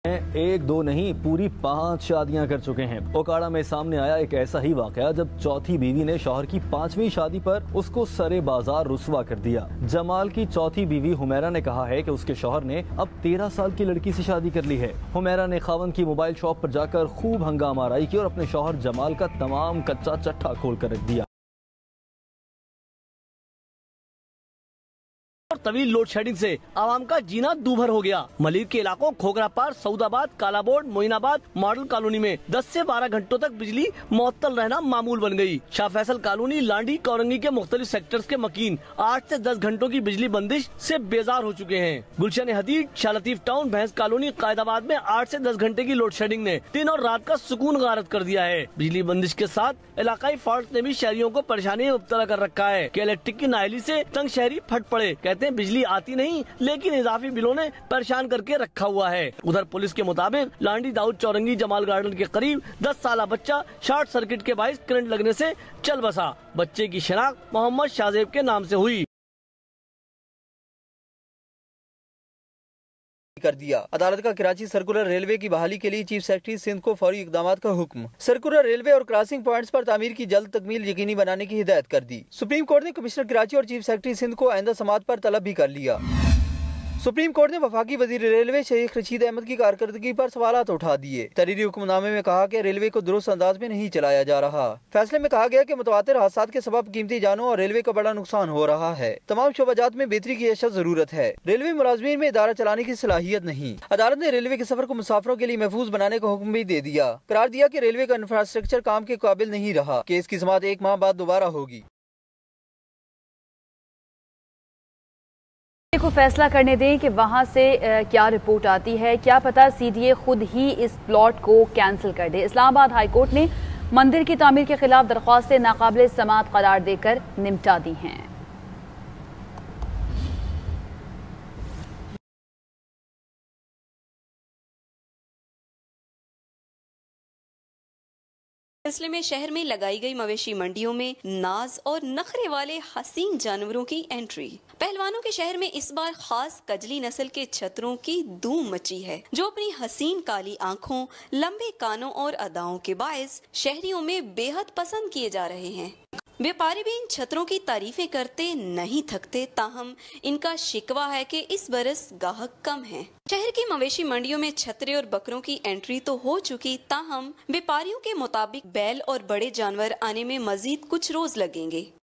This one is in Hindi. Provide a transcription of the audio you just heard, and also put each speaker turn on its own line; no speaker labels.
एक दो नहीं पूरी 5 शादियां कर चुके हैं। ओकाड़ा में सामने आया एक ऐसा ही वाकया जब चौथी बीवी ने शौहर की 5वीं शादी पर उसको सरे बाजार रुस्वा कर दिया। जमाल की चौथी बीवी हुमैरा ने कहा है कि उसके शौहर ने अब 13 साल की लड़की से शादी कर ली है। हुमैरा ने खावंद की मोबाइल शॉप पर जाकर खूब हंगामाराई की और अपने शौहर जमाल का तमाम कच्चा चट्ठा खोल कर रख दिया।
तवील लोड शेडिंग से आवाम का जीना दूभर हो गया। मलिर के इलाकों खोखरापार, सऊदाबाद, कालाबोर्ड, मोइनाबाद, मॉडल कॉलोनी में 10 से 12 घंटों तक बिजली मुअत्तल रहना मामूल बन गई। शाह फैसल कॉलोनी, लांडी, कोरंगी के मुख्तलिफ सेक्टर्स के मकीन 8 से 10 घंटों की बिजली बंदिश से बेजार हो चुके हैं। गुलशन हदीद, शाह लतीफ टाउन, भैंस कॉलोनी, कायदाबाद में 8 से 10 घंटे की लोड शेडिंग ने दिन और रात का सुकून गारत कर दिया है। बिजली बंदिश के साथ इलाकाई फॉल्ट ने भी शहरियों को परेशानी में मुब्तला कर रखा है कि इलेक्ट्रिक की नाअहली से तंग शहरी फट पड़े। कहते हैं बिजली आती नहीं, लेकिन इजाफी बिलों ने परेशान करके रखा हुआ है। उधर पुलिस के मुताबिक लांडी, दाऊद, चौरंगी, जमाल गार्डन के करीब 10 साल बच्चा शॉर्ट सर्किट के बाइस करंट लगने से चल बसा। बच्चे की शनाख्त मोहम्मद शाहजेब के नाम से हुई।
कर दिया। अदालत का कराची सर्कुलर रेलवे की बहाली के लिए चीफ सेक्रेटरी सिंध को फौरी इकदाम का हुक्म। सर्कुलर रेलवे और क्रॉसिंग पॉइंट्स पर तामीर की जल्द तकमील यकीनी बनाने की हिदायत कर दी। सुप्रीम कोर्ट ने कमिश्नर कराची और चीफ सेक्रेटरी सिंध को आइंदा समाअत पर तलब भी कर लिया। सुप्रीम कोर्ट ने वफाकी वजीर रेलवे शेख रशीद अहमद की कारकर्दगी पर सवालात उठा दिए। तहरीरी हुक्मनामे में कहा कि रेलवे को दुरुस्त अंदाज में नहीं चलाया जा रहा। फैसले में कहा गया कि मुतवातिर हादसात के सबब कीमती जानों और रेलवे का बड़ा नुकसान हो रहा है। तमाम शोबाजात में बेहतरी की अशद जरूरत है। रेलवे मुलाजमीन में इदारा चलाने की सलाहियत नहीं। अदालत ने रेलवे के सफर को मुसाफिरों के लिए महफूज बनाने का हुक्म भी दे दिया। करार दिया कि रेलवे का इंफ्रास्ट्रक्चर काम के काबिल नहीं रहा। केस की समाअत 1 माह बाद दोबारा होगी।
को फैसला करने दें कि वहां से क्या रिपोर्ट आती है। क्या पता सीडीए खुद ही इस प्लॉट को कैंसिल कर दे। इस्लामाबाद हाई कोर्ट ने मंदिर की तामीर के खिलाफ दरख्वास्तें नाकाबिल समाअत करार देकर निपटा दी हैं।
फैसले में शहर में लगाई गई मवेशी मंडियों में नाज और नखरे वाले हसीन जानवरों की एंट्री। पहलवानों के शहर में इस बार खास कजली नस्ल के छतरों की धूम मची है, जो अपनी हसीन काली आंखों, लंबे कानों और अदाओं के बायस शहरियों में बेहद पसंद किए जा रहे हैं। व्यापारी भी इन छतरों की तारीफें करते नहीं थकते, ताहम इनका शिकवा है कि इस बरस गाहक कम है। शहर की मवेशी मंडियों में छतरे और बकरों की एंट्री तो हो चुकी, ताहम व्यापारियों के मुताबिक बैल और बड़े जानवर आने में मजीद कुछ रोज लगेंगे।